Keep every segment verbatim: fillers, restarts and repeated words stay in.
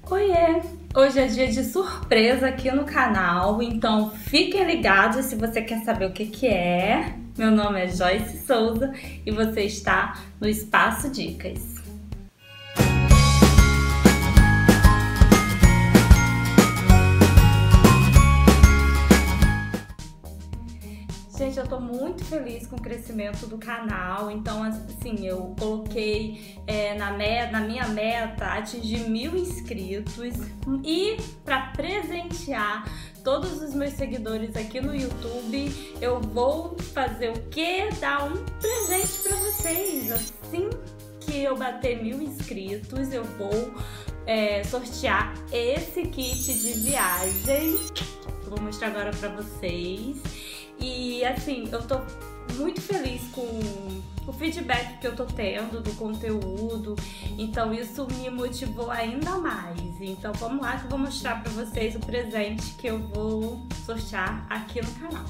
Oiê! Hoje é dia de surpresa aqui no canal, então fiquem ligados se você quer saber o que que é. Meu nome é Joyce Souza e você está no Espaço Dicas. Gente, eu tô muito feliz com o crescimento do canal, então assim, eu coloquei é, na, meta, na minha meta atingir mil inscritos e para presentear todos os meus seguidores aqui no YouTube, eu vou fazer o quê? Dar um presente para vocês. Assim que eu bater mil inscritos, eu vou é, sortear esse kit de viagem. Eu vou mostrar agora para vocês. E assim, eu tô muito feliz com o feedback que eu tô tendo do conteúdo, então isso me motivou ainda mais. Então vamos lá que eu vou mostrar pra vocês o presente que eu vou sortear aqui no canal.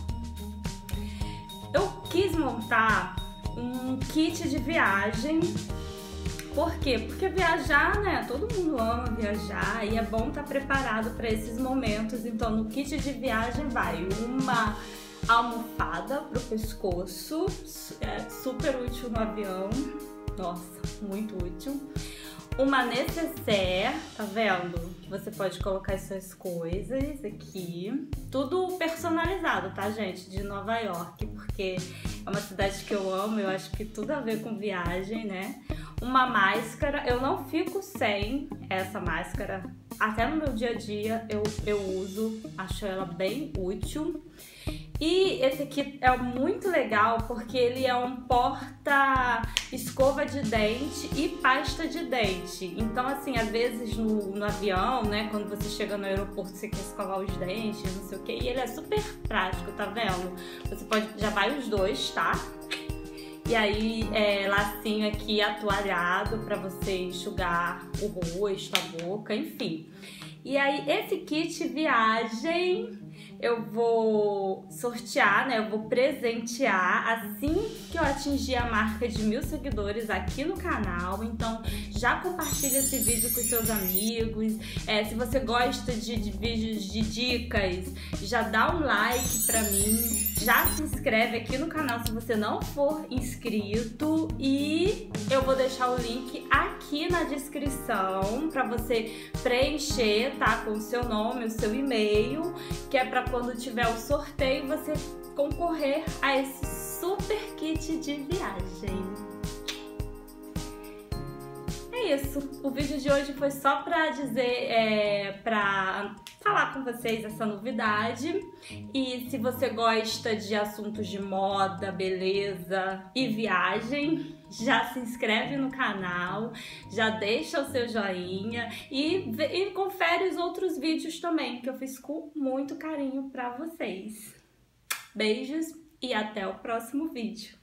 Eu quis montar um kit de viagem. Por quê? Porque viajar, né? Todo mundo ama viajar e é bom estar preparado para esses momentos. Então no kit de viagem vai uma almofada pro pescoço, é super útil no avião, nossa, muito útil. Uma necessaire, tá vendo? Você pode colocar as suas coisas aqui, tudo personalizado, tá, gente? De Nova York, porque é uma cidade que eu amo, eu acho que tudo a ver com viagem, né? Uma máscara, eu não fico sem essa máscara, até no meu dia a dia eu, eu uso, acho ela bem útil. E esse aqui é muito legal porque ele é um porta escova de dente e pasta de dente. Então assim, às vezes no, no avião, né, quando você chega no aeroporto você quer escovar os dentes, não sei o que, e ele é super prático, tá vendo? Você pode, já vai os dois, tá? E aí, é, lacinho aqui atoalhado para você enxugar o rosto, a boca, enfim. E aí, esse kit viagem eu vou sortear, né? Eu vou presentear assim que eu atingir a marca de mil seguidores aqui no canal. Então, já compartilha esse vídeo com seus amigos. É, se você gosta de, de vídeos de dicas, já dá um like pra mim. Já se inscreve aqui no canal se você não for inscrito e eu vou deixar o link aqui na descrição para você preencher, tá? Com o seu nome, o seu e-mail, que é para quando tiver o sorteio você concorrer a esse super kit de viagem. É isso, o vídeo de hoje foi só pra dizer, é, pra falar com vocês essa novidade. E se você gosta de assuntos de moda, beleza e viagem, já se inscreve no canal, já deixa o seu joinha e, e confere os outros vídeos também, que eu fiz com muito carinho pra vocês. Beijos e até o próximo vídeo.